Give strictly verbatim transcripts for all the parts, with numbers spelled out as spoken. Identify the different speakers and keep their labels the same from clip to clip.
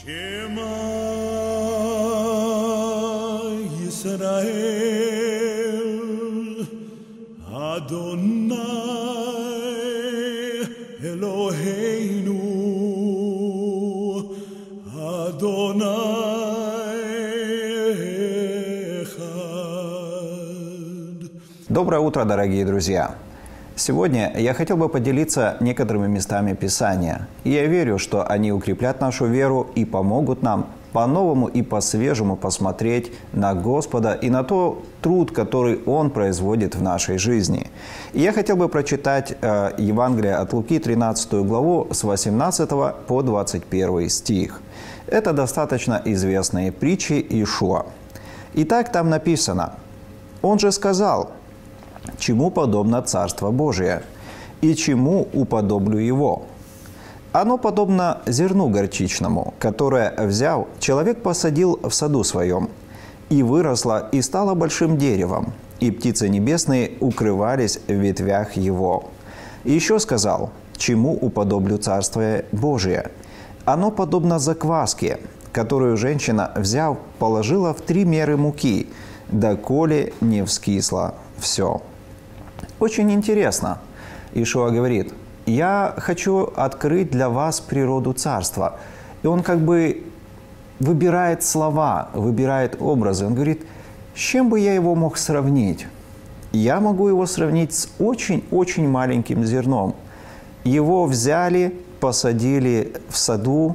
Speaker 1: Доброе утро, дорогие друзья! Сегодня я хотел бы поделиться некоторыми местами Писания. И я верю, что они укреплят нашу веру и помогут нам по-новому и по-свежему посмотреть на Господа и на тот труд, который Он производит в нашей жизни. И я хотел бы прочитать э, Евангелие от Луки, тринадцатую главу, с восемнадцатого по двадцать первый стих. Это достаточно известные притчи Иешуа. Итак, там написано: «Он же сказал: чему подобно Царство Божие, и чему уподоблю его? Оно подобно зерну горчичному, которое, взяв, человек посадил в саду своем, и выросло, и стало большим деревом, и птицы небесные укрывались в ветвях его. И еще сказал: чему уподоблю Царствие Божие? Оно подобно закваске, которую женщина, взяв, положила в три меры муки, доколе не вскисло все». Очень интересно. Иешуа говорит: я хочу открыть для вас природу Царства. И он как бы выбирает слова, выбирает образы. Он говорит: с чем бы я его мог сравнить? Я могу его сравнить с очень-очень маленьким зерном. Его взяли, посадили в саду,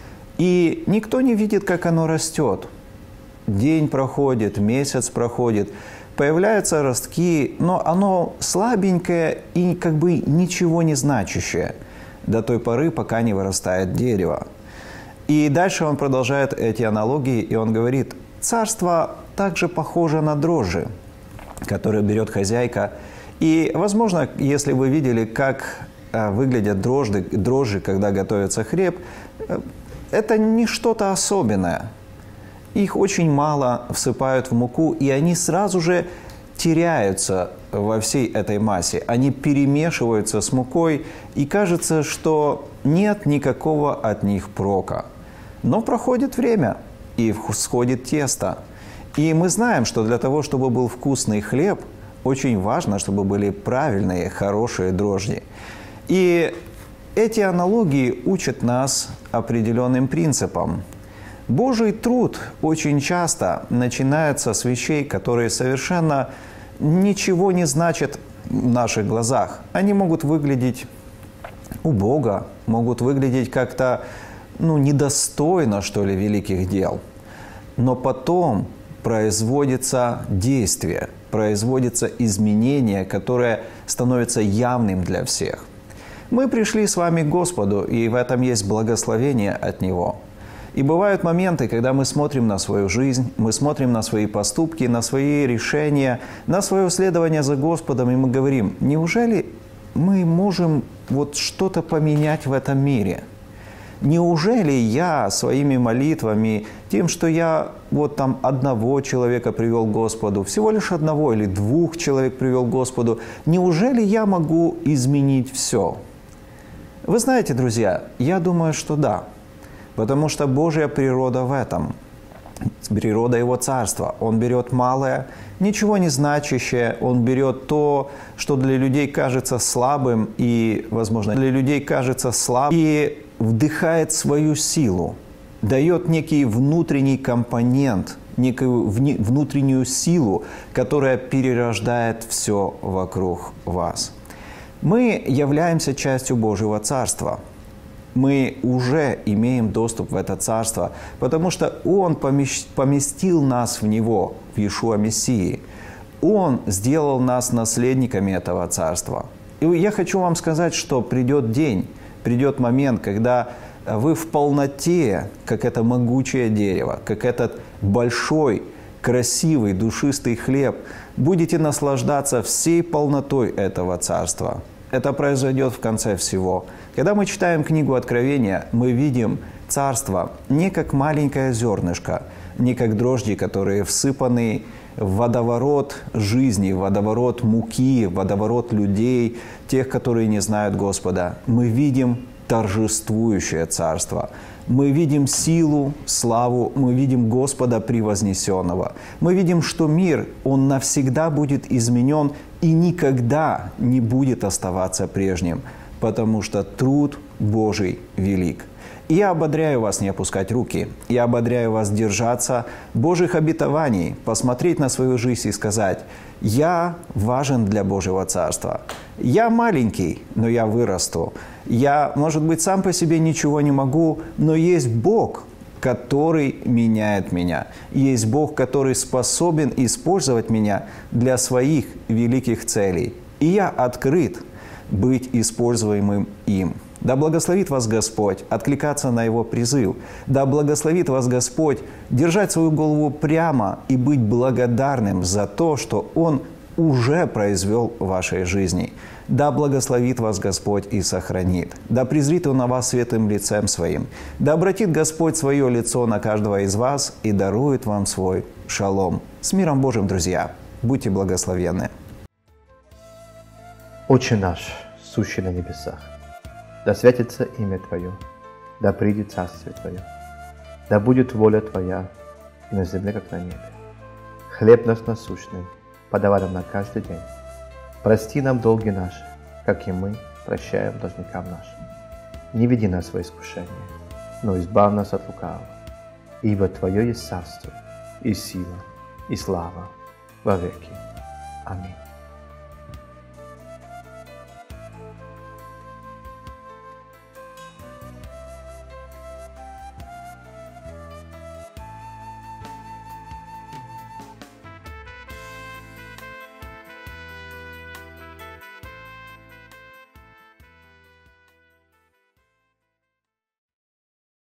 Speaker 1: и никто не видит, как оно растет. День проходит, месяц проходит, появляются ростки, но оно слабенькое и как бы ничего не значащее до той поры, пока не вырастает дерево. И дальше он продолжает эти аналогии, и он говорит: царство также похоже на дрожжи, которые берет хозяйка. И, возможно, если вы видели, как выглядят дрожжи, дрожжи, когда готовится хлеб, это не что-то особенное. Их очень мало всыпают в муку, и они сразу же теряются во всей этой массе. Они перемешиваются с мукой, и кажется, что нет никакого от них прока. Но проходит время, и всходит тесто. И мы знаем, что для того, чтобы был вкусный хлеб, очень важно, чтобы были правильные, хорошие дрожжи. И эти аналогии учат нас определенным принципам. Божий труд очень часто начинается с вещей, которые совершенно ничего не значат в наших глазах. Они могут выглядеть убого, могут выглядеть как-то ну, недостойно, что ли, великих дел. Но потом производится действие, производится изменение, которое становится явным для всех. Мы пришли с вами к Господу, и в этом есть благословение от Него. И бывают моменты, когда мы смотрим на свою жизнь, мы смотрим на свои поступки, на свои решения, на свое следование за Господом, и мы говорим: неужели мы можем вот что-то поменять в этом мире? Неужели я своими молитвами, тем, что я вот там одного человека привел к Господу, всего лишь одного или двух человек привел к Господу, неужели я могу изменить все? Вы знаете, друзья, я думаю, что да. Потому что Божья природа в этом. Природа Его Царства. Он берет малое, ничего не значащее. Он берет то, что для людей кажется слабым и, возможно, для людей кажется слабым, и вдыхает свою силу, дает некий внутренний компонент, некую внутреннюю силу, которая перерождает все вокруг вас. Мы являемся частью Божьего Царства. Мы уже имеем доступ в это Царство, потому что Он поместил нас в Него, в Иешуа Мессии. Он сделал нас наследниками этого Царства. И я хочу вам сказать, что придет день, придет момент, когда вы в полноте, как это могучее дерево, как этот большой, красивый, душистый хлеб, будете наслаждаться всей полнотой этого Царства. Это произойдет в конце всего. Когда мы читаем книгу Откровения, мы видим Царство не как маленькое зернышко, не как дрожжи, которые всыпаны в водоворот жизни, в водоворот муки, в водоворот людей, тех, которые не знают Господа. Мы видим торжествующее Царство. мы видим силу, славу, мы видим Господа превознесенного. Мы видим, что мир, он навсегда будет изменен и никогда не будет оставаться прежним, потому что труд Божий велик. И я ободряю вас не опускать руки. Я ободряю вас держаться Божьих обетований, посмотреть на свою жизнь и сказать: «Я важен для Божьего Царства. Я маленький, но я вырасту. Я, может быть, сам по себе ничего не могу, но есть Бог, который меняет меня. Есть Бог, который способен использовать меня для своих великих целей. И я открыт быть используемым им». Да благословит вас Господь откликаться на Его призыв. Да благословит вас Господь держать свою голову прямо и быть благодарным за то, что Он уже произвел в вашей жизни. Да благословит вас Господь и сохранит. Да презрит Он на вас светлым лицем Своим. Да обратит Господь Свое лицо на каждого из вас и дарует вам свой шалом. С миром Божьим, друзья! Будьте благословенны!
Speaker 2: Отче наш, сущий на небесах, да святится имя Твое, да придет Царствие Твое, да будет воля Твоя и на земле, как на небе. Хлеб наш насущный подавай нам на каждый день. Прости нам долги наши, как и мы прощаем должникам нашим. Не веди нас во искушение, но избавь нас от лукавого. Ибо Твое есть царство, и сила, и слава во веки.